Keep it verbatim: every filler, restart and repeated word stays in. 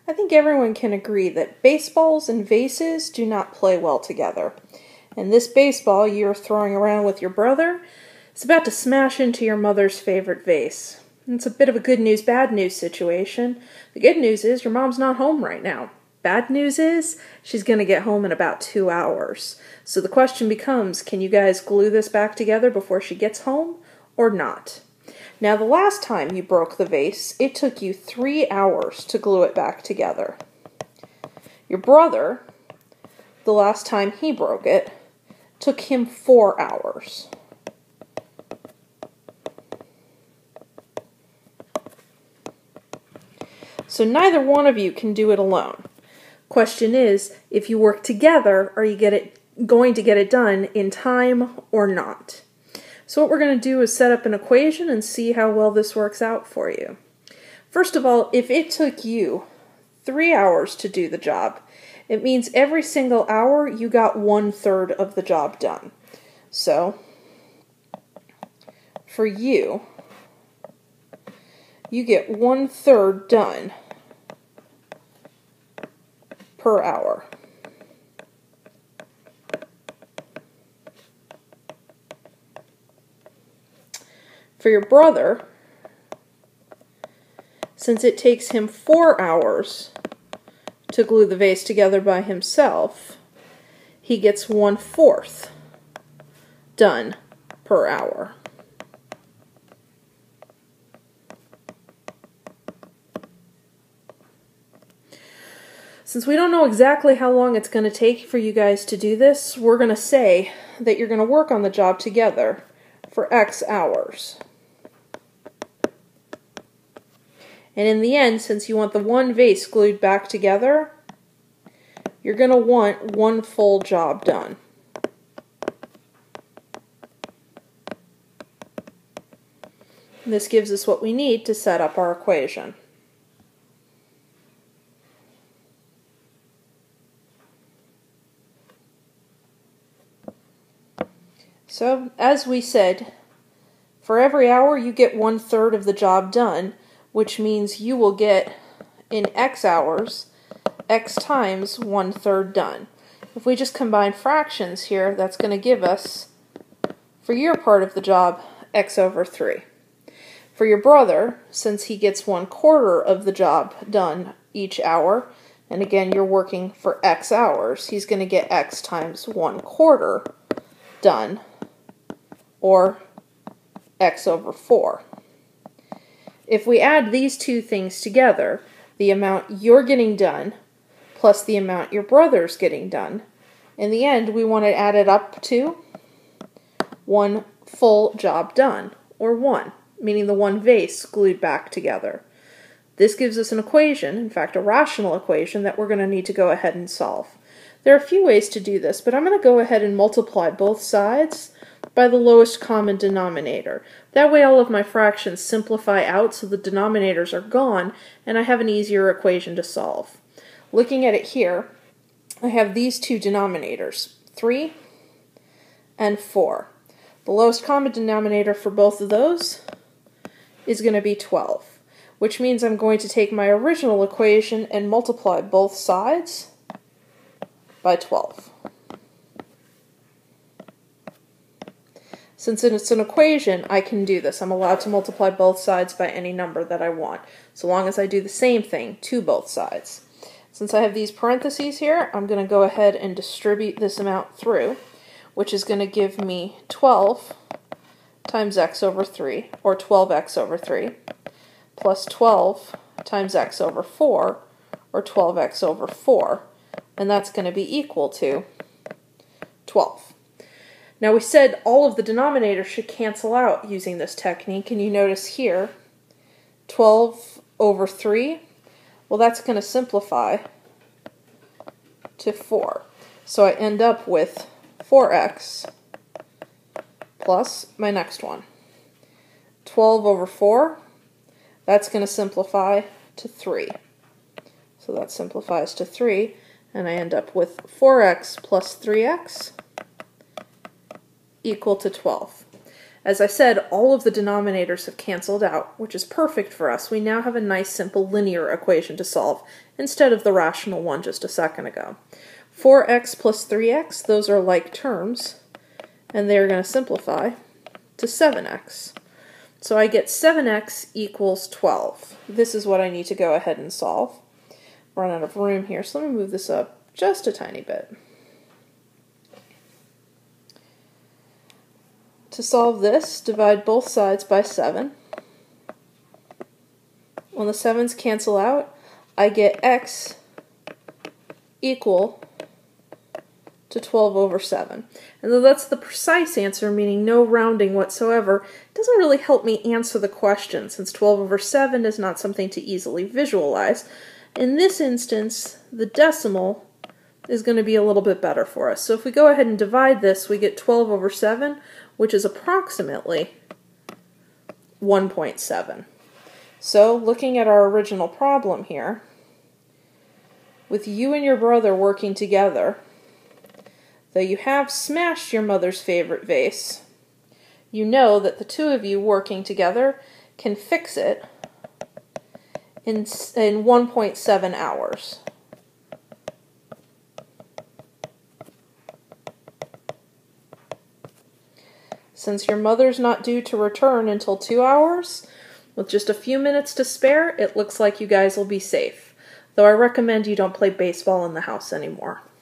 I think everyone can agree that baseballs and vases do not play well together. And this baseball you're throwing around with your brother is about to smash into your mother's favorite vase. It's a bit of a good news, bad news situation. The good news is your mom's not home right now. Bad news is she's going to get home in about two hours. So the question becomes, can you guys glue this back together before she gets home or not? Now, the last time you broke the vase, it took you three hours to glue it back together. Your brother, the last time he broke it, took him four hours. So neither one of you can do it alone. Question is, if you work together, are you get it, going to get it done in time or not? So what we're going to do is set up an equation and see how well this works out for you. First of all, if it took you three hours to do the job, it means every single hour you got one third of the job done. So, for you, you get one third done per hour. For your brother, since it takes him four hours to glue the vase together by himself, he gets one fourth done per hour. Since we don't know exactly how long it's going to take for you guys to do this, we're going to say that you're going to work on the job together for X hours. And in the end, since you want the one vase glued back together, you're going to want one full job done. And this gives us what we need to set up our equation. So, as we said, for every hour you get one third of the job done, which means you will get, in X hours, X times one third done. If we just combine fractions here, that's going to give us, for your part of the job, X over three. For your brother, since he gets one quarter of the job done each hour, and again you're working for X hours, he's going to get X times one quarter done, or X over four. If we add these two things together, the amount you're getting done plus the amount your brother's getting done, in the end we want to add it up to one full job done, or one, meaning the one vase glued back together. This gives us an equation, in fact a rational equation, that we're going to need to go ahead and solve. There are a few ways to do this, but I'm going to go ahead and multiply both sides by the lowest common denominator. That way all of my fractions simplify out so the denominators are gone and I have an easier equation to solve. Looking at it here, I have these two denominators, three and four. The lowest common denominator for both of those is going to be twelve, which means I'm going to take my original equation and multiply both sides by twelve. Since it's an equation, I can do this. I'm allowed to multiply both sides by any number that I want, so long as I do the same thing to both sides. Since I have these parentheses here, I'm going to go ahead and distribute this amount through, which is going to give me twelve times x over three, or twelve x over three, plus twelve times x over four, or twelve x over four, and that's going to be equal to twelve. Now we said all of the denominators should cancel out using this technique, and you notice here, twelve over three, well that's going to simplify to four. So I end up with four x plus my next one. twelve over four, that's going to simplify to three. So that simplifies to three, and I end up with four x plus three x equal to twelve. As I said, all of the denominators have canceled out, which is perfect for us. We now have a nice simple linear equation to solve, instead of the rational one just a second ago. four x plus three x, those are like terms, and they're going to simplify to seven x. So I get seven x equals twelve. This is what I need to go ahead and solve. Run out of room here, so let me move this up just a tiny bit. To solve this, divide both sides by seven. When the sevens cancel out, I get x equal to twelve over seven. And though that's the precise answer, meaning no rounding whatsoever, it doesn't really help me answer the question, since twelve over seven is not something to easily visualize. In this instance, the decimal is going to be a little bit better for us. So if we go ahead and divide this, we get twelve over seven, which is approximately one point seven. So looking at our original problem here, with you and your brother working together, though you have smashed your mother's favorite vase, you know that the two of you working together can fix it in, in one point seven hours. Since your mother's not due to return until two hours, with just a few minutes to spare, it looks like you guys will be safe. Though I recommend you don't play baseball in the house anymore.